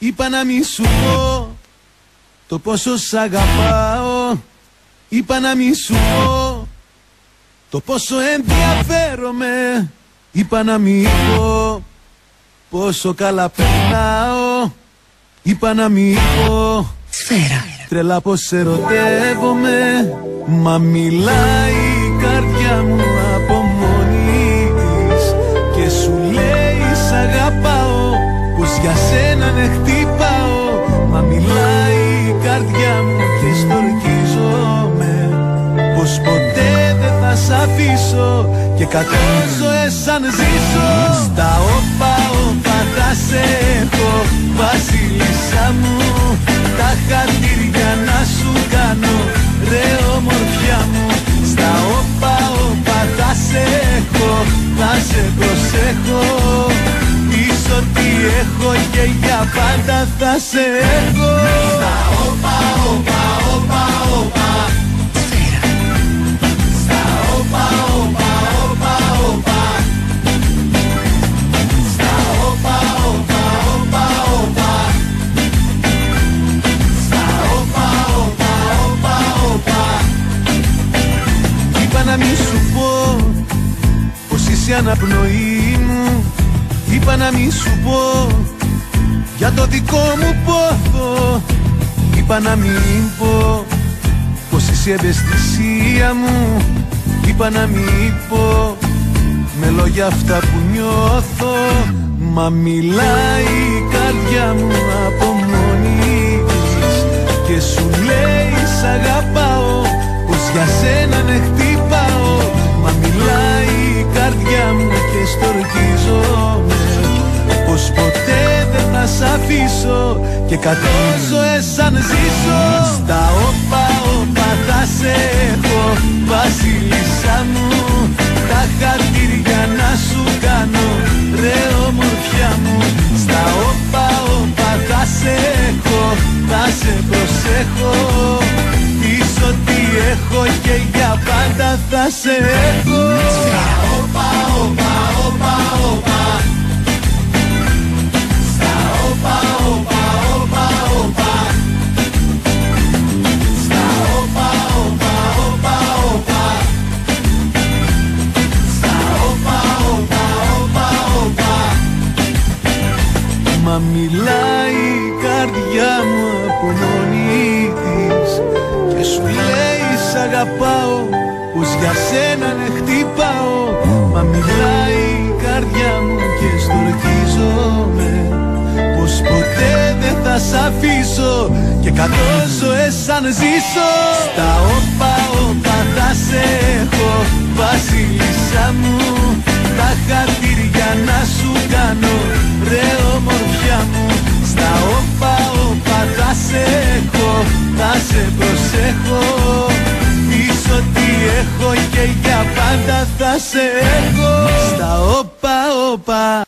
Είπα να μη σου πω το πόσο σ' αγαπάω. Είπα να μη σου πω το πόσο ενδιαφέρομαι. Είπα να μη πω πόσο καλά περνάω. Είπα να μη πω Σφαίρα. τρελά πως ερωτεύομαι. Μα μιλάει η καρδιά μου από μόνη της και σου λέει σ' αγαπάω, πως για σένα ναι χτυπάω. Μα μιλάει η καρδιά μου και στορκίζομαι, πως ποτέ δεν θα σ' αφήσω και 100 ζωές αν ζήσω. Στα όπα όπα θα σε έχω, βασίλισσα μου. Τα χαρτίρια να σου κάνω, ρε ομορφιά μου. Στα όπα όπα θα σε έχω, θα σε προσέχω. Πεις ότι έχω και για πάντα θα σε έχω. Στα όπα όπα όπα όπα. Στα όπα όπα όπα όπα. Στα όπα όπα όπα όπα. Στα όπα όπα όπα όπα. Είπα να μη σου πω πως είσαι αναπνοή μου. Είπα να μη σου πω για το δικό μου πόθο. Είπα να μην πω πως είσαι η ευαισθησία μου. Είπα να μην πω με λόγια αυτά που νιώθω. Μα μιλάει η καρδιά μου από μόνη της και σου λέει σ' αγαπάω, πως για σένα ναι χτυπάω. Μα μιλάει η καρδιά μου και στορκίζομαι, πως ποτέ δεν θα σ' αφήσω και 100 ζωές αν ζήσω. Στα όπα όπα θα σε έχω, βασίλισσα μου. Τα χαρτίρια να σου κάνω, ρε ομορφιά μου. Στα όπα όπα θα σε έχω, θα σε προσέχω. Πεις ότι έχω και για πάντα θα σε έχω. Στα όπα όπα όπα όπα. Στα όπα όπα όπα όπα. Στα όπα όπα όπα όπα. Στα όπα όπα όπα όπα. Μα μιλάει η καρδιά μου από μόνη της και σου λέει σ' αγαπάω, πως για σένα ναι χτυπάω. Μα μιλάει η καρδιά μου και στορκίζομαι, πως ποτέ δεν θα σ' αφήσω και 100 ζωές αν ζήσω. Στα όπα όπα θα σε έχω, βασίλισσα μου. Τα χαρτίρια να σου κάνω, ρε ομορφιά μου. Στα όπα όπα θα σε έχω, θα σε προσέχω. Πεις ότι έχω και για πάντα θα σε έχω. Στα όπα όπα.